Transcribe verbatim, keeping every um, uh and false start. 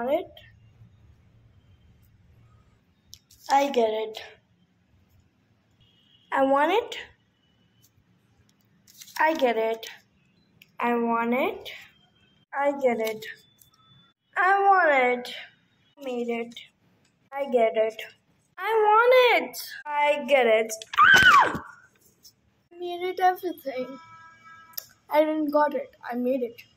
want it. I get it. I want it. I get it. I want it. I get it. I want it. I made it. I get it. I want it. I get it. Ah! I made it everything. I didn't got it. I made it.